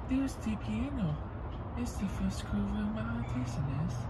There's the piano. It's the first groove of my business.